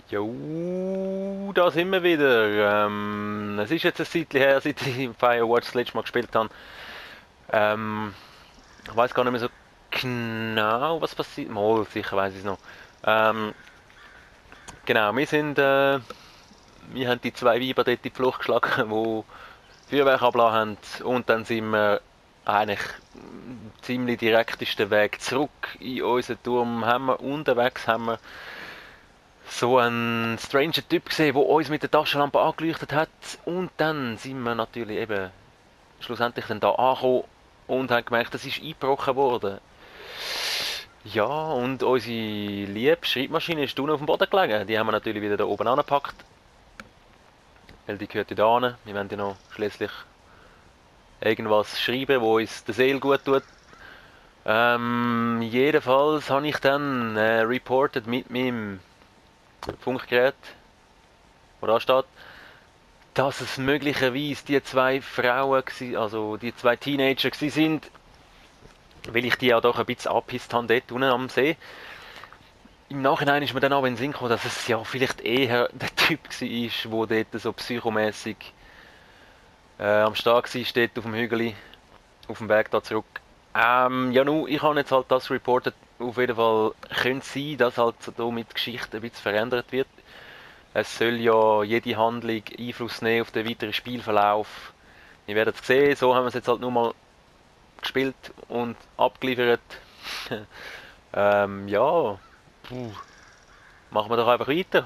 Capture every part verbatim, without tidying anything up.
Jo, da sind wir wieder. Ähm, es ist jetzt ein Zeitchen her, seit ich Firewatch das letzte Mal gespielt habe. Ähm, ich weiß gar nicht mehr so genau, was passiert. Mal, sicher weiß ich es noch. Ähm, genau, wir sind, äh, wir haben die zwei Weiber dort in die Flucht geschlagen, die Feuerwerk abgelassen haben. Und dann sind wir eigentlich ziemlich direktesten Weg zurück in unseren Turm. Haben wir unterwegs haben wir so ein stranger Typ gesehen, der uns mit der Taschenlampe angeleuchtet hat. Und dann sind wir natürlich eben schlussendlich dann da angekommen und haben gemerkt, das ist eingebrochen worden. Ja, und unsere liebe Schreibmaschine ist unten auf dem Boden gelegen. Die haben wir natürlich wieder da oben angepackt, weil die gehört da hin. Wir wollen ja noch schließlich irgendwas schreiben, wo uns der Seele gut tut. Ähm, jedenfalls habe ich dann äh, reported mit meinem Funkgerät, wo da steht, dass es möglicherweise die zwei Frauen, also die zwei Teenager sind, weil ich die ja doch ein bisschen angepisst habe dort unten am See. Im Nachhinein ist mir dann auch in den Sinn gekommen, dass es ja vielleicht eher der Typ war, der dort so psychomässig äh, am Start war, dort auf dem Hügel, auf dem Weg da zurück. Ähm, ja nu, ich habe jetzt halt das reportet. Auf jeden Fall könnte es sein, dass halt so mit Geschichte ein bisschen verändert wird. Es soll ja jede Handlung Einfluss nehmen auf den weiteren Spielverlauf. Wir werden es sehen, so haben wir es jetzt halt nur mal gespielt und abgeliefert. ähm, ja, puh, machen wir doch einfach weiter.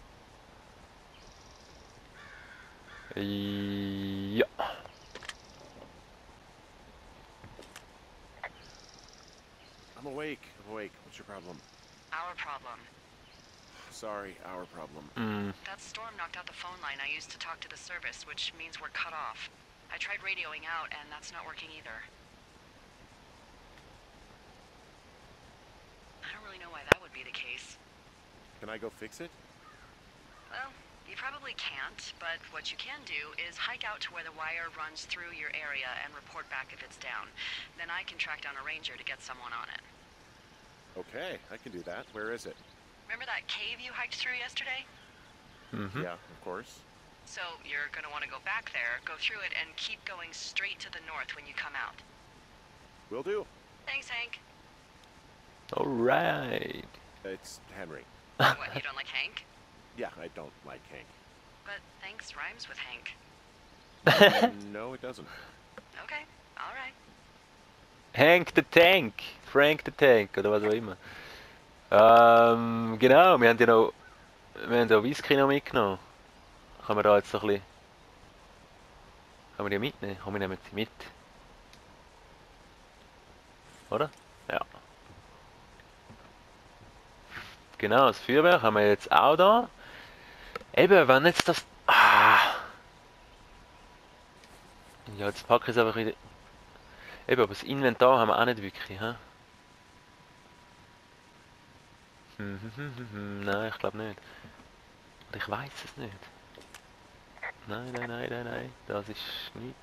Ja, I'm awake. I'm awake. What's your problem? Our problem. Sorry, our problem. mm, That storm knocked out the phone line I used to talk to the service, which means we're cut off. I tried radioing out, and that's not working either. I don't really know why that would be the case. Can I go fix it? Well, you probably can't, but what you can do is hike out to where the wire runs through your area and report back if it's down. Then I can track down a ranger to get someone on it. Okay, I can do that. Where is it? Remember that cave you hiked through yesterday? mhm. Yeah, of course. So you're gonna want to go back there, go through it, and keep going straight to the north when you come out. Will do. Thanks, Hank. Alright. It's Henry. What, you don't like Hank? Yeah, I don't like Hank. But thanks rhymes with Hank. No, it doesn't. Okay, alright. Hank the Tank, Frank the Tank oder was auch immer. Ähm, genau, wir haben ja noch, wir haben ja Whisky noch mitgenommen. Können wir da jetzt so ein bisschen, können wir die mitnehmen? Komm, wir nehmen die mit. Oder? Ja. Genau, das Feuerwerk haben wir jetzt auch da. Eben, wenn jetzt das... Ah. Ja, jetzt packe ich es einfach wieder... Eben, aber das Inventar haben wir auch nicht wirklich, hä? Hm, hm, hm, hm, hm. Nein, ich glaube nicht. Oder ich weiß es nicht. Nein, nein, nein, nein, nein. Das ist nicht.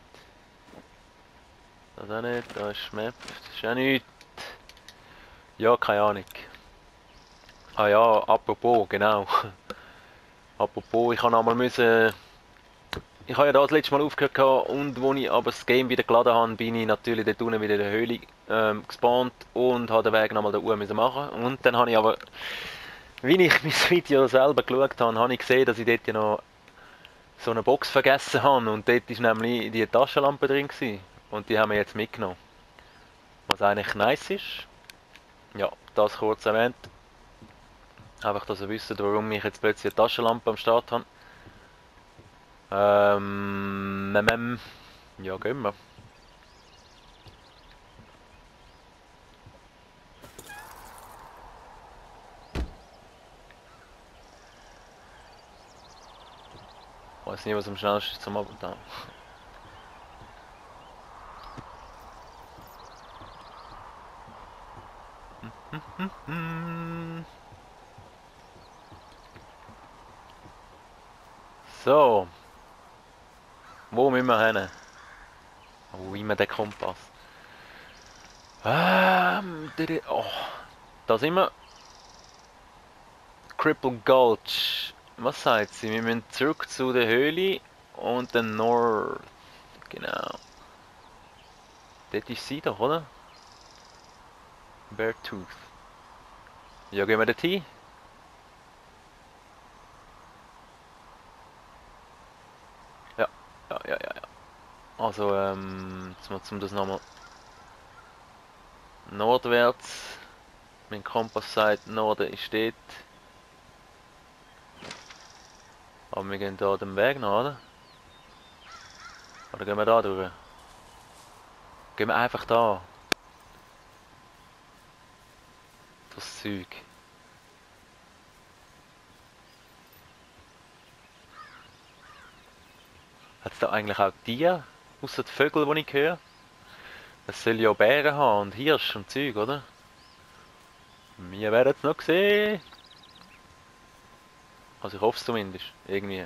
Das auch nicht. Das ist Map. Das ist auch nicht. Ja, keine Ahnung. Ah ja, apropos, genau. Apropos, ich habe einmal müssen... Ich habe ja da das letzte Mal aufgehört gehabt, und als ich aber das Game wieder geladen habe, bin ich natürlich dort unten wieder in der Höhle ähm, gespawnt und habe den Weg nochmal da oben müssen machen. Und dann habe ich aber, wie ich mein Video selber geschaut habe, habe ich gesehen, dass ich dort ja noch so eine Box vergessen habe, und dort war nämlich die Taschenlampe drin gewesen. Und die haben wir jetzt mitgenommen. Was eigentlich nice ist. Ja, das kurz erwähnt. Einfach, dass ihr wisst, warum ich jetzt plötzlich eine Taschenlampe am Start habe. Ähm, ähm, ähm, ja, gehen wir. Ich weiß nicht, was am schnellsten ist zum Abend da. So. Wo müssen wir hin? Wo immer der Kompass? Ähm, oh, da sind wir. Cripple Gulch. Was sagt sie? Wir müssen zurück zu der Höhle und dann North. Genau. Dort ist sie doch, oder? Beartooth. Ja, gehen wir dort hin? Ja, ja, ja, ja. ja. Also, ähm, jetzt mal zum das nochmal nordwärts. Mein Kompass sagt, Norden ist dort. Aber wir gehen da den Weg nach, oder? Oder gehen wir da durch? Gehen wir einfach da. Das Zeug. Hat es da eigentlich auch Tiere? Außer die Vögel, die ich höre? Es soll ja Bären haben und Hirsch und Zeug, oder? Wir werden es noch sehen. Also ich hoffe es zumindest. Irgendwie.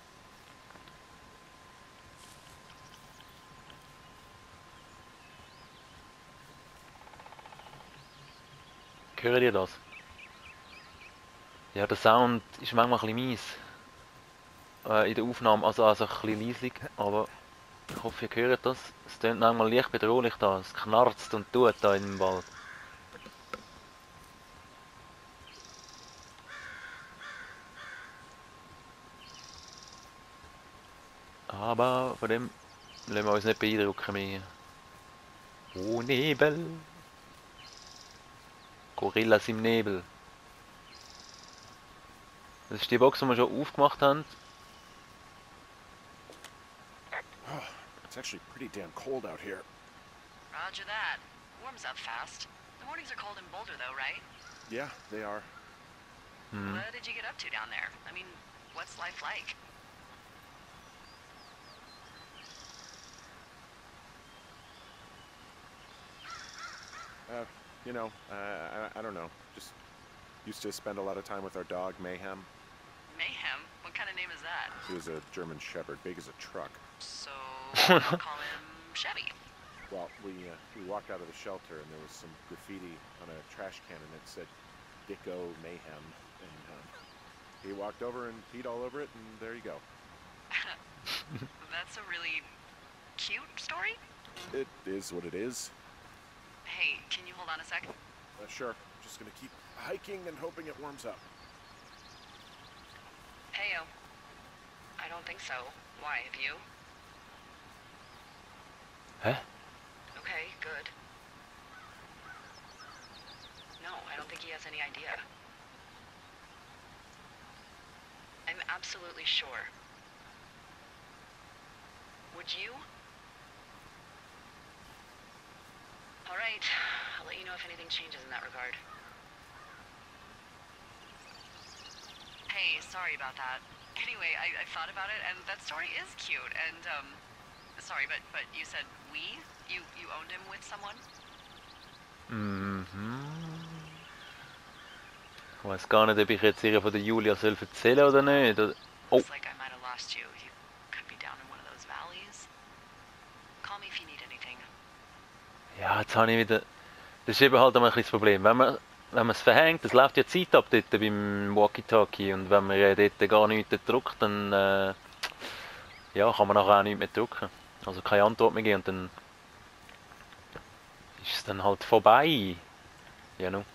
Hören ihr das? Ja, der Sound ist manchmal ein bisschen mies. Äh, in der Aufnahme, also, also ein bisschen leislich, aber ich hoffe ihr hört das. Es klingt manchmal leicht bedrohlich da. Es knarzt und tut da im Wald. Aber von dem lassen wir uns nicht beeindrucken mehr. Oh, Nebel. Gorillas im Nebel. Das ist die Box, die wir schon aufgemacht haben. Oh, it's actually pretty damn cold out here. Roger that. Warms up fast. The mornings are cold in Boulder, though, right? Yeah, they are. Hmm. What did you get up to down there? I mean, what's life like? Uh, you know, uh, I, I don't know. Just used to spend a lot of time with our dog, Mayhem. Mayhem? What kind of name is that? He was a German Shepherd, big as a truck. So, I'll call him Chevy. Well, we uh, we walked out of the shelter and there was some graffiti on a trash can and it said Dicko Mayhem. And um, he walked over and peed all over it and there you go. That's a really cute story. It is what it is. Hey, can you hold on a second? Uh, sure. Just gonna keep hiking and hoping it warms up. Heyo. I don't think so. Why, have you? Huh? Okay, good. No, I don't think he has any idea. I'm absolutely sure. Would you? All right, I'll let you know if anything changes in that regard. Hey, sorry about that. Anyway, I, I thought about it, and that story is cute, and, um, sorry, but, but you said we? You, you owned him with someone? Mhm. Ich weiß gar nicht, ob ich jetzt ihr von der Julia soll erzählen oder nicht. Oder... Oh. Looks like I might have lost you. You could be down in one of those valleys. Call me if you need anything. Ja, jetzt habe ich wieder... Das ist eben halt immer ein bisschen das Problem. Wenn man, wenn man es verhängt, es läuft ja Zeit ab dort beim Walkie-Talkie und wenn man ja dort gar nichts drückt, dann äh, ja, kann man nachher auch nichts mehr drücken. Also keine Antwort mehr geben und dann ist es dann halt vorbei. Ja, nu.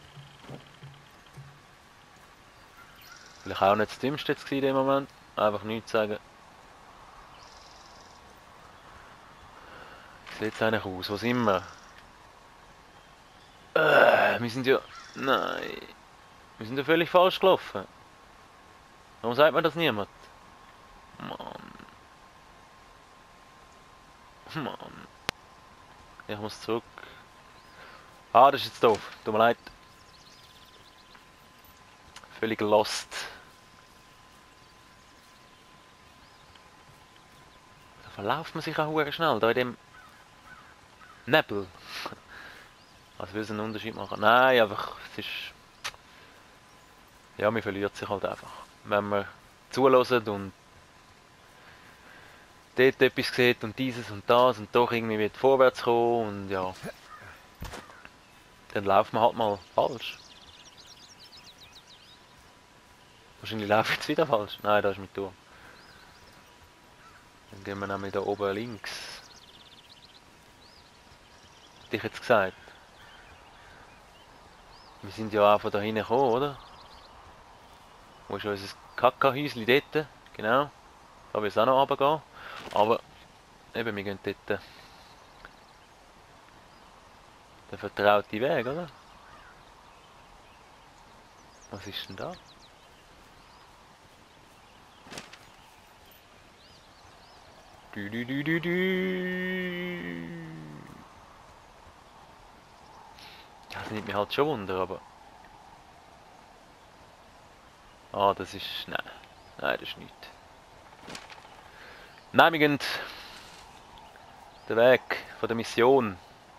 Vielleicht auch nicht das Dümmste jetzt in dem Moment. Einfach nichts sagen. Wie sieht es eigentlich aus? Wo sind wir? Äh, wir sind ja... Nein. Wir sind ja völlig falsch gelaufen. Warum sagt mir das niemand? Mann. Mann. Ich muss zurück. Ah, das ist jetzt doof. Tut mir leid. Völlig lost. Da verlauft man sich auch sehr schnell, da in dem Nebel. Also will es einen Unterschied machen? Nein, einfach, es ist... Ja, man verliert sich halt einfach. Wenn man zulässt und dort etwas sieht und dieses und das und doch irgendwie wird vorwärts kommen und ja... Dann läuft man halt mal falsch. Wahrscheinlich laufe ich jetzt wieder falsch. Nein, da ist mit Tour. Dann gehen wir nämlich da oben links. Hätte ich jetzt gesagt. Wir sind ja auch von da hinten gekommen, oder? Wo ist unser Kackerhäuschen dort? Genau. Da will es auch noch runtergehen. Aber eben, wir gehen dort den vertrauten Weg, oder? Was ist denn da? Du, du, du, du, du. Das nimmt mich halt schon Wunder, aber... Ah, das ist... Nein. Nein, das ist nicht. Nein, wir gehen den Weg von der Mission,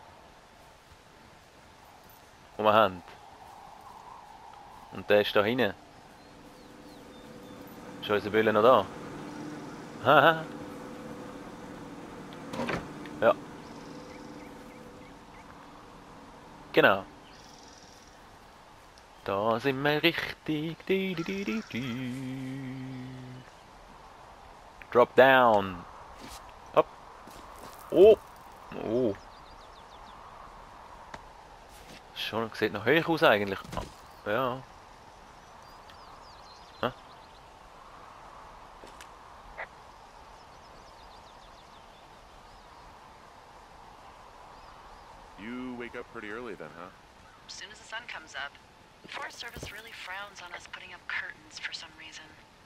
den wir haben. Und der ist da hinten. Ist unser Bülle noch da? Haha. Ja. Genau. Da sind wir richtig. Du, du, du, du, du. Drop down. Hopp. Oh. Oh. Schon, sieht noch hoch aus eigentlich. Ja. Hä? You wake up pretty early then, huh? As soon as the sun comes up. The Forest Service really frowns on us putting up curtains for some reason.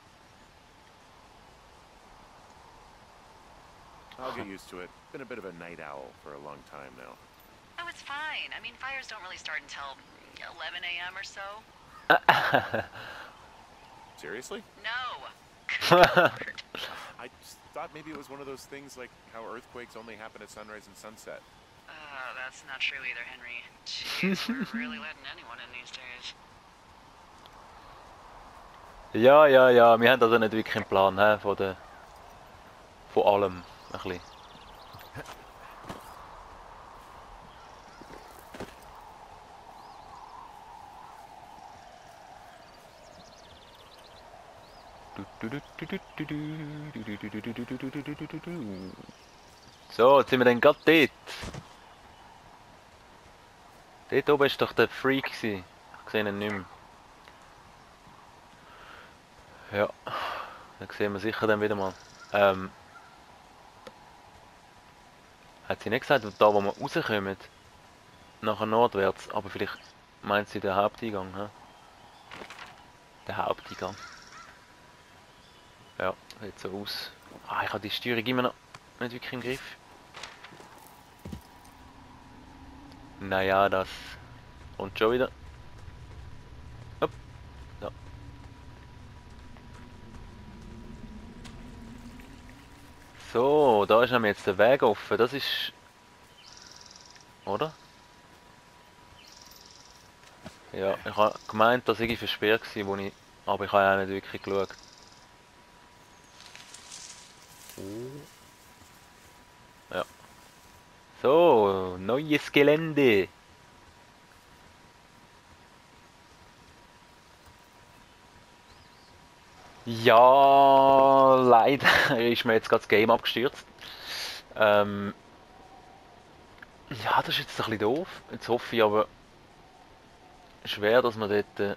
I'll get used to it. Been a bit of a night owl for a long time now. Oh, it's fine. I mean, fires don't really start until eleven A M or so. Seriously? No. Good Lord. I just thought maybe it was one of those things like how earthquakes only happen at sunrise and sunset. Uh, that's not true either, Henry. Jeez, we're really letting anyone in these days. Ja, ja, ja. Wir haben also nicht wirklich einen Plan, he, von der... von allem. Ein bisschen. So, jetzt sind wir dann gerade dort. Dort oben ist doch der Freak gewesen. Ich sehe ihn nicht mehr. Ja, dann sehen wir sicher dann wieder mal. Ähm, hat sie nicht gesagt, da wo wir rauskommen, nachher nordwärts, aber vielleicht meint sie den Haupteingang, hä? Der Haupteingang. Ja, sieht so aus. Ah, ich habe die Steuerung immer noch nicht wirklich im Griff. Naja, das kommt schon wieder. Hopp. Ja. So, da ist nämlich jetzt der Weg offen. Das ist... Oder? Ja, ich habe gemeint, dass ich versperrt war, wo ich... aber ich habe auch nicht wirklich geschaut. Ja. So, neues Gelände. Ja, leider ist mir jetzt gerade das Game abgestürzt. Ähm, ja, das ist jetzt ein bisschen doof. Jetzt hoffe ich aber schwer, dass wir dort äh,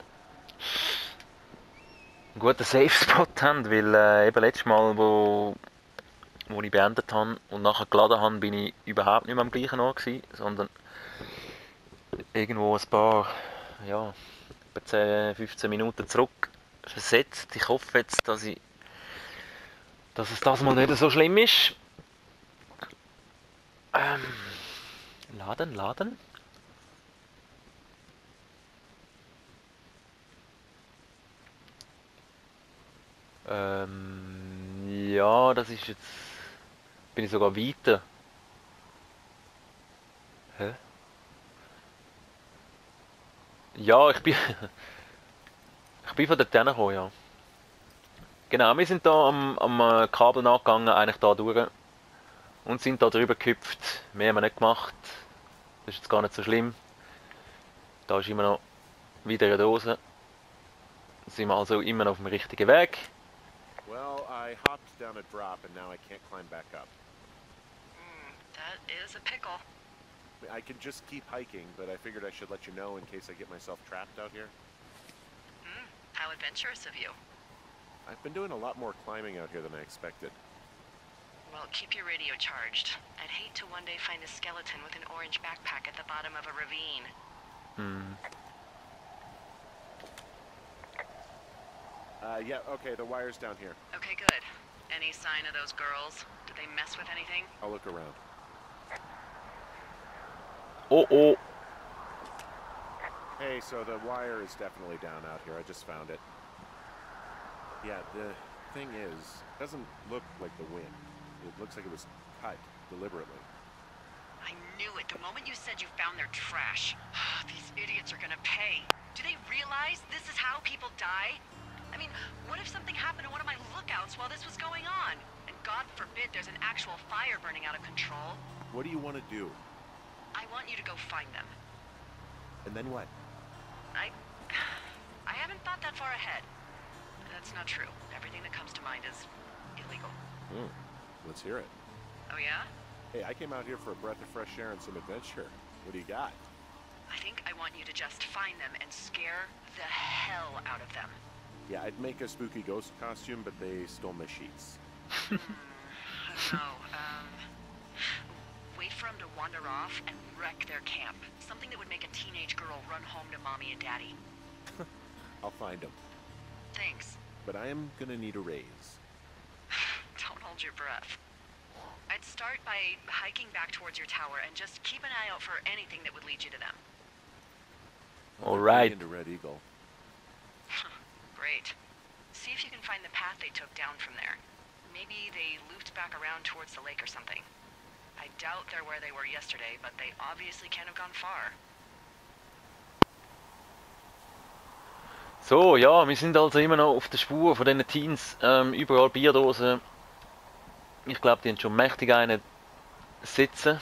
einen guten Safe-Spot haben, weil äh, eben letztes Mal, wo, wo ich beendet habe und nachher geladen habe, bin ich überhaupt nicht mehr am gleichen Ort gewesen, sondern irgendwo ein paar, ja, etwa zehn, fünfzehn Minuten zurück versetzt. Ich hoffe jetzt, dass ich, dass es das mal nicht so schlimm ist. Ähm, laden, laden. Ähm, ja, das ist jetzt... Bin ich sogar weiter. Hä? Ja, ich bin... ich bin von dort hergekommen, ja. Genau, wir sind da am, am äh, Kabel nachgegangen, eigentlich da durch. Und sind da drüber gehüpft. Mehr haben wir nicht gemacht. Das ist jetzt gar nicht so schlimm. Da ist immer noch wieder eine Dose. sind wir also immer auf dem richtigen Weg. Well, I hopped down a drop and now I can't climb back up. Mm, that is a pickle. I can just keep hiking, but I figured I should let you know in case I get myself trapped out here. Mm, how adventurous of you. I've been doing a lot more climbing out here than I expected. Well, keep your radio charged. I'd hate to one day find a skeleton with an orange backpack at the bottom of a ravine. Hm. Uh, yeah, okay, the wire's down here. Okay, good. Any sign of those girls? Did they mess with anything? I'll look around. Oh oh. Hey, so the wire is definitely down out here. I just found it. Yeah, the thing is, it doesn't look like the wind. It looks like it was cut deliberately. I knew it. The moment you said you found their trash. These idiots are gonna pay. Do they realize this is how people die? I mean, what if something happened to one of my lookouts while this was going on? And God forbid there's an actual fire burning out of control. What do you want to do? I want you to go find them. And then what? I... I haven't thought that far ahead. That's not true. Everything that comes to mind is illegal. Hmm. Let's hear it. Oh yeah? Hey, I came out here for a breath of fresh air and some adventure. What do you got? I think I want you to just find them and scare the hell out of them. Yeah, I'd make a spooky ghost costume, but they stole my sheets. hmm, I don't know. Um, wait for them to wander off and wreck their camp. Something that would make a teenage girl run home to mommy and daddy. I'll find them. Thanks. But I am gonna need a raise. Don't hold your breath. I'd start by hiking back towards your tower and just keep an eye out for anything that would lead you to them. All right. Into Red Eagle. Great. See if you can find the path they took down from there. Maybe they looped back around towards the lake or something. I doubt they're where they were yesterday, but they obviously can't have gone far. So, ja, wir sind also immer noch auf der Spur von diesen Teens. Ähm, überall Bierdosen. Ich glaube, die haben schon mächtig einen sitzen.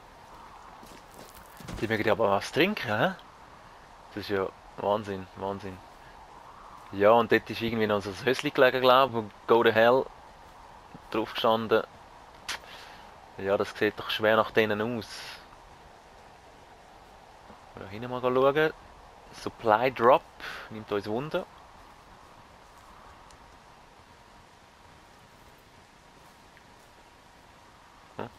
Die mögen aber was trinken, hä? Das ist ja Wahnsinn, Wahnsinn. Ja, und dort ist irgendwie noch so ein Hösli gelegen, glaube ich, wo Go to Hell drauf gestanden. Ja, das sieht doch schwer nach denen aus. Da hinten mal schauen. Supply Drop, nimmt uns Wunder. Hm?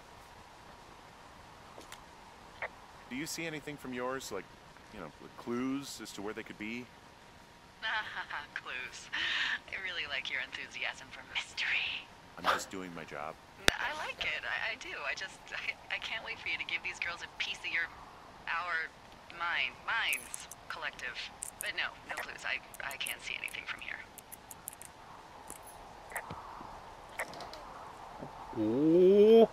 Do you see anything from yours, like, you know, clues as to where they could be? Clues. I really like your enthusiasm for mystery. I'm just doing my job. I like it. I, I do. I just... I, I can't wait for you to give these girls a piece of your... our... mine. Minds. Collective. But no, no clues. I, I can't see anything from here. Oh.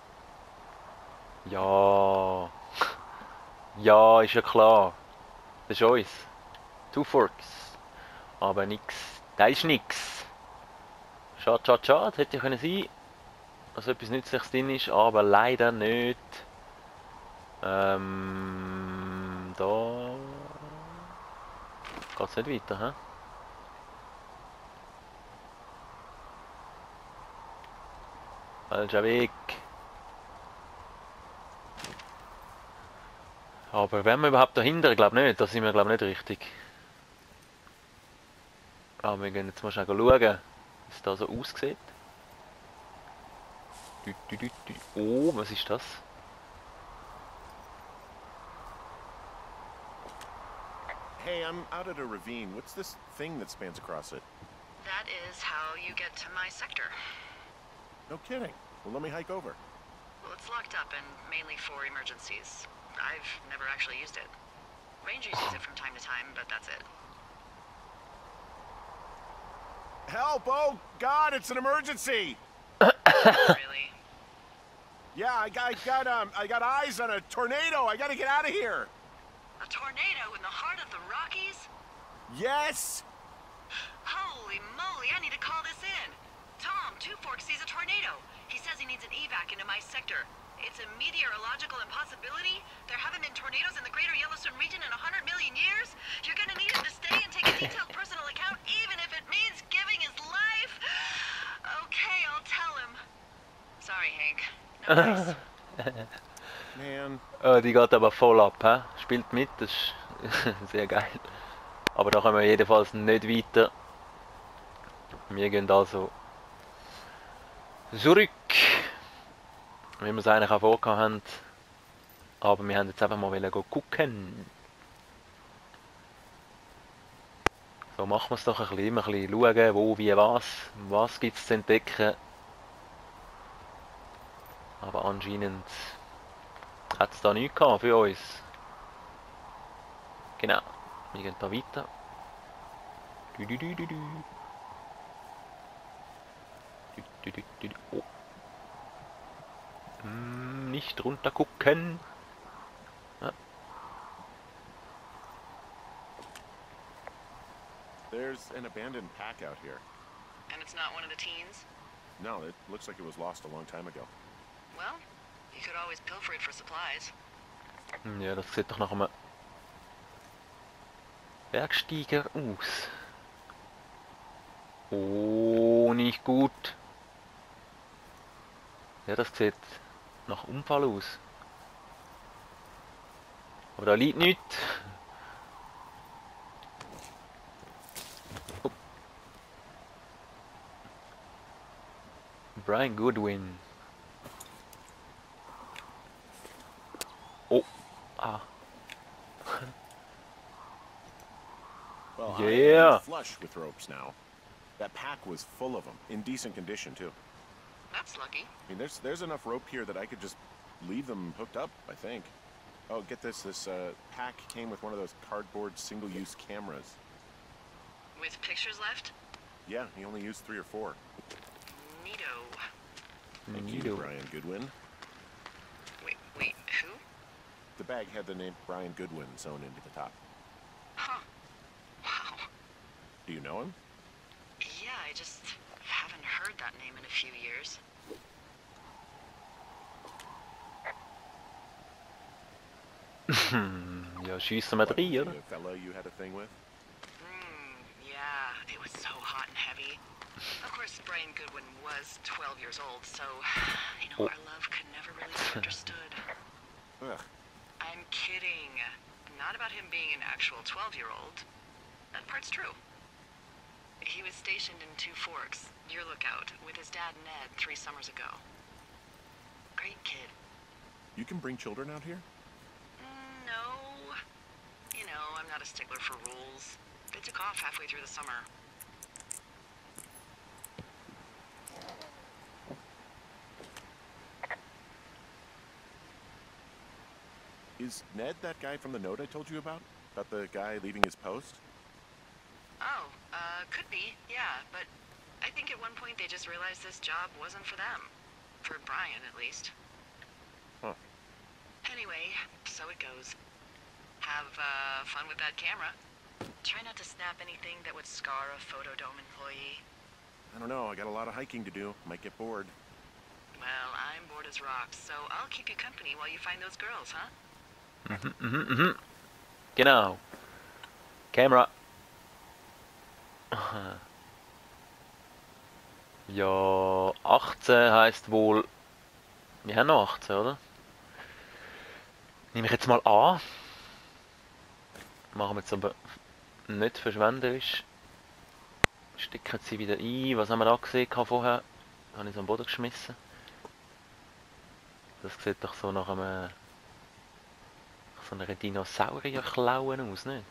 Ja. Ja, ist ja klar. Das ist uns. Two Forks. Aber nix. Da ist nix. Schade, schade, schade. Hätte ja können sein, dass etwas Nützliches drin ist, aber leider nicht. Ähm, da geht's nicht weiter, hä? Falscher Weg. Aber wären wir überhaupt dahinter? Ich glaube nicht. Da sind wir glaube nicht richtig. Aber wir gehen jetzt mal schnell schauen, wie es da so aussieht. Du, du, du, du. Oh, was ist das? Hey, I'm out at a ravine. What's this thing that spans across it? That is how you get to my sector. No kidding. Well, let me hike over. Well, it's locked up and mainly for emergencies. I've never actually used it. Rangers use it from time to time, but that's it. Help! Oh, God, it's an emergency! Really? Yeah, I got, I got, um, I got eyes on a tornado. I gotta get out of here. A tornado in the heart of the Rockies? Yes! Holy moly, I need to call this in. Tom, Two Forks sees a tornado. He says he needs an evac into my sector. It's a meteorological impossibility. There haven't been tornadoes in the greater Yellowstone region in a hundred million years. You're gonna need him to stay and take a detailed personal account, even Nice. Man, Oh, die geht aber voll ab, hä? Spielt mit, das ist sehr geil. Aber da kommen wir jedenfalls nicht weiter. Wir gehen also zurück, wie wir es eigentlich auch vorgehabt haben. Aber wir haben jetzt einfach mal wollen gehen gucken. So machen wir es doch ein bisschen, immer ein bisschen schauen, wo, wie, was, was gibt es zu entdecken. Aber anscheinend hat es da nichts gehabt für uns. Genau, wir gehen da weiter. Du, du, du, du, du. Du, du, du, du, du. Oh. Hm, nicht runter gucken. Ja. there's an abandoned pack out here. And it's not one of the teens? No, it looks like it was lost a long time ago. Well, you could always pilfer it for supplies. Ja, das sieht doch nach einem Bergsteiger aus. Oh, nicht gut. Ja, das sieht nach Unfall aus. Aber da liegt nichts. Oh. Brian Goodwin. Oh. Ah. Well, Yeah. I'm flush with ropes now. That pack was full of them, in decent condition too. That's lucky. I mean, there's there's enough rope here that I could just leave them hooked up, I think. Oh, get this, this uh, pack came with one of those cardboard single-use cameras. With pictures left? Yeah, he only used three or four. Neato. Thank you, Neato. Brian Goodwin. Wait, wait, who? The bag had the name Brian Goodwin sewn into the top. Huh. Wow. Do you know him? Yeah, I just haven't heard that name in a few years. Ja, schiessen wir What, rein, the oder? fellow you had a thing with? Hmm, yeah, it was so hot and heavy. Of course, Brian Goodwin was twelve years old, so, you know, Oh. our love could never really be understood. Ugh. I'm kidding. Not about him being an actual twelve-year-old. That part's true. He was stationed in Two Forks, your lookout, with his dad Ned three summers ago. Great kid. You can bring children out here? Mm, no. You know, I'm not a stickler for rules. They took off halfway through the summer. Is Ned that guy from the note I told you about? About the guy leaving his post? Oh, uh, could be, yeah, but I think at one point they just realized this job wasn't for them. For Brian, at least. Huh. Anyway, so it goes. Have, uh, fun with that camera. Try not to snap anything that would scar a Photodome employee. I don't know, I got a lot of hiking to do. Might get bored. Well, I'm bored as rocks, so I'll keep you company while you find those girls, huh? Mhm, mhm, mhm. Genau. Camera. Aha. Ja, achtzehn heisst wohl... Wir haben noch achtzehn, oder? Nehme ich jetzt mal an. Machen wir jetzt aber nicht verschwenderisch. Stecken sie wieder ein. Was haben wir da gesehen vorher? Habe ich so am Boden geschmissen. Das sieht doch so nach einem... nach so einer Dinosaurierklauen aus, nicht?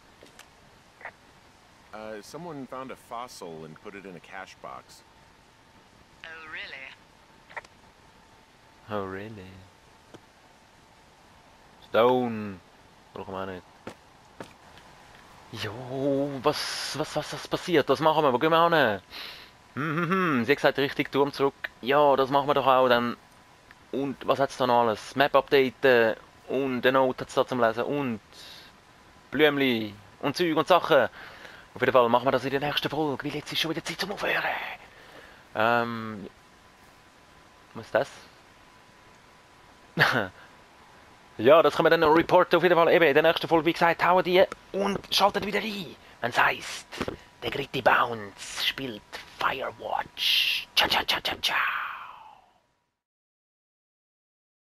Uh, someone found a fossil and put it in a cash box. Oh, really? Oh, really? Stone! Brauchen wir auch nicht. Jo, was, was, was, was passiert? Das machen wir, wo gehen wir hin? Hm, hm, hm. Sie hat gesagt, richtig Turm zurück. Ja, das machen wir doch auch dann. Und was hat es da noch alles? Map updaten und eine Note hat es da zum Lesen und Blümli und Zeug und Sachen. Auf jeden Fall machen wir das in der nächsten Folge, weil jetzt ist schon wieder Zeit zum Aufhören. Ähm... Was ist das? Ja, das können wir dann noch reporten auf jeden Fall. Eben, in der nächsten Folge, wie gesagt, hauen die und schaltet wieder ein. Wenn es heisst, der Gritty Bounce spielt Firewatch. Ciao, ciao, ciao, ciao, ciao.